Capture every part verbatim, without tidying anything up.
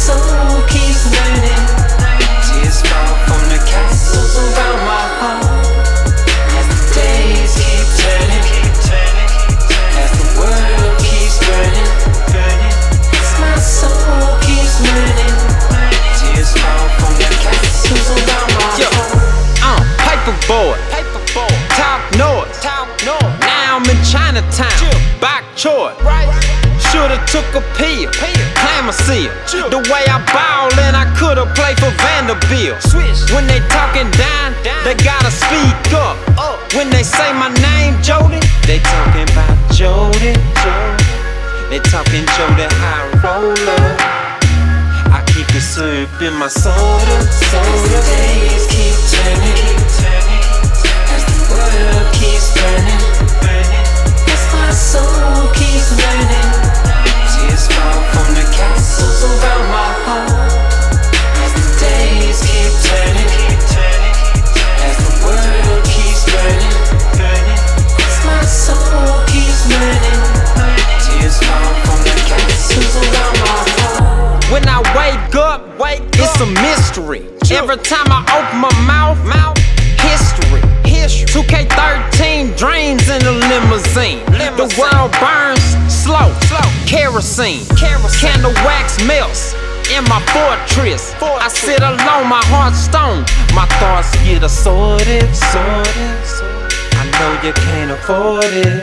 soul keeps learning. Tears fall from the castles around my heart. As the days keep turning, as the world keeps burning, as my soul keeps learning. Tears fall from the castles around my heart. Uh, paperboard, top north. Now I'm in Chinatown, Bok Choy. Shoulda took a pill, Clamacea. The way I ball and I coulda played for Vanderbilt. When they talking down, they gotta speak up. When they say my name, Jody, they talking about Jody. They talking Jody High Roller. I keep the syrup in my soda, soda. As the days keep turning, as the world keeps burning, as my soul keeps learning. Tears fall from the castles around my heart. As the days keep turning, as the world keeps burning, as my soul keeps learning. Tears fall from the castles around my heart. When I wake up, wake it's a mystery. Every time I open my mouth, mouth history. two K thirteen dreams in a limousine. The world burns slow, kerosene. Candle wax melts in my fortress. I sit alone, my heart stone. My thoughts get assorted, sorted. I know you can't afford it.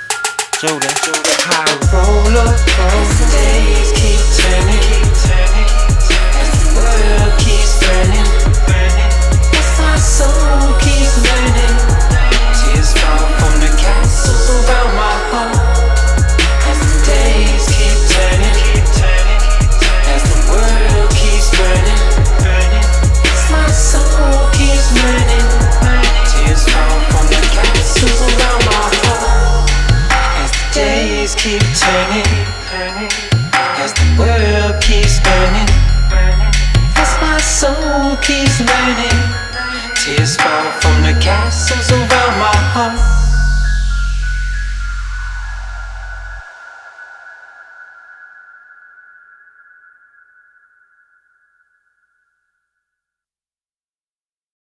Jody, high roller. As the days keep turning,